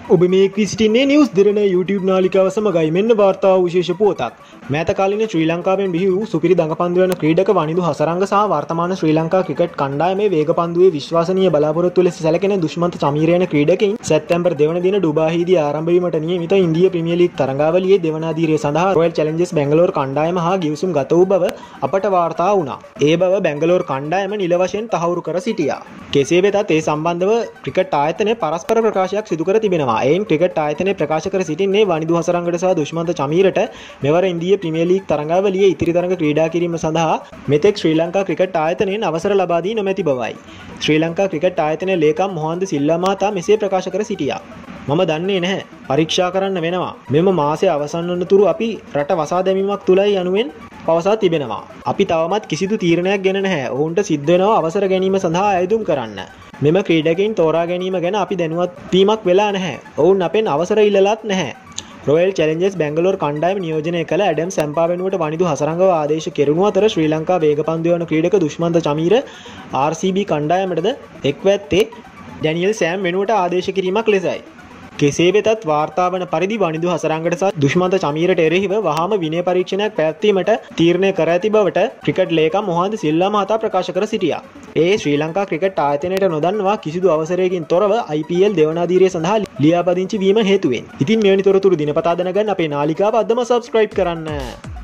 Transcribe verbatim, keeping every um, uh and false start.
ඔබ මේ සිටින්නේ නිවුස් දෙරණ YouTube නාලිකාව සමගයි. මෙන්න වාර්තා විශේෂ පුවතක්. මෑත කාලීන ශ්‍රී ලංකාවෙන් බිහි වූ සුපිරි දඟපන්දු යන ක්‍රීඩක වනිදු හසරංග සහ වර්තමාන ශ්‍රී ලංකා ක්‍රිකට් කණ්ඩායමේ වේගපන්දුවේ විශ්වසනීය බලාපොරොත්තු ලෙස සැලකෙන දුෂ්මන්ත චමීර යන ක්‍රීඩකයින් සැප්තැම්බර් දෙවන දින ඩුබායිදී ආරම්භ වීමට නියමිත ඉන්දියා ප්‍රීමියර් ලීග් තරඟාවලියේ දෙවන අදියරේ සඳහා රොයල් චැලෙන්ජර්ස් බැංගලෝර් කණ්ඩායම හා ගිවිසුම් ගත වූ බව අපට වාර්තා වුණා. ඒ බව බැංගලෝර් කණ්ඩායම නිල වශයෙන් තහවුරු කර සිටියා. කෙසේ වෙතත් ඒ සම්බන්ධව ක්‍රිකට් ආයතනය පරස්පර ප්‍රකාශයක් සිදු කර තිබෙනවා. එයින් ක්‍රිකට් ආයතනය ප්‍රකාශ කර සිටින්නේ වනිදු හසරංගට සහ දුෂ්මන්ත චමීරට මෙවර ඉන්දියා ප්‍රීමියර් ලීග් තරඟාවලියේ ඉතිරි තරඟ ක්‍රීඩා කිරීම සඳහා මෙතෙක් ශ්‍රී ලංකා ක්‍රිකට් ආයතනයෙන් අවසර ලබා දී නොමැති බවයි. ශ්‍රී ලංකා ක්‍රිකට් ආයතනයේ ලේකම් මොහන්ද සිල්වා මහතා මෙසේ ප්‍රකාශ කර සිටියා. මම දන්නේ නැහැ. පරීක්ෂා කරන්න වෙනවා. මෙම මාසයේ අවසන් වනතුරු අපි රට වසා දැමීමක් තුලයි යනුවෙන් පවසා තිබෙනවා. අපි තවමත් කිසිදු තීරණයක් ගෙන නැහැ. ඔවුන්ට සිද්ධ වෙනවා අවසර ගැනීම සඳහා අයදුම් කරන්න. මෙම ක්‍රීඩකයින් තෝරා ගැනීම ගැන අපි දැනුවත් වීමක් වෙලා නැහැ. ඔවුන් අපෙන් අවසර ඉල්ලලත් නැහැ. රොයල් චැලෙන්ජර්ස් බැංගලෝර් කණ්ඩායම නියෝජනය කළ ඇඩම් සැම්පා වෙනුවට වනිදු හසරංගව ආදේශ කෙරුණු අතර ශ්‍රී ලංකා වේගපන්දු යන ක්‍රීඩක දුෂ්මන්ත චමීර ආර් සී බී කණ්ඩායමටද එක්ව ඇත්තේ ඩැනියල් සෑම් වෙනුවට ආදේශ කිරීමක් ලෙසයි. කෙසේ වෙතත් වාර්තා වන පරිදි වනිදු හසරංගට සහ දුෂ්මන්ත චමීරට එරෙහිව වහාම විනය පරීක්ෂණයක් පැවැත්වීමට තීරණය කර ඇති බවට ක්‍රිකට් ලේකම් මොහන්ද සිල්වා මහතා ප්‍රකාශ කර සිටියා. ඒ ශ්‍රී ලංකා ක්‍රිකට් ආයතනයට නොදන්වා කිසිදු අවසරයකින් තොරව ආයි පී එල් දෙවන අදියරේ සඳහා ලියාපදිංචි වීම හේතුවෙන්. ඉතින් මෙවැනි තොරතුරු දිනපතා දැනගන්න අපේ නාලිකාව අදම සබ්ස්ක්‍රයිබ් කරන්න.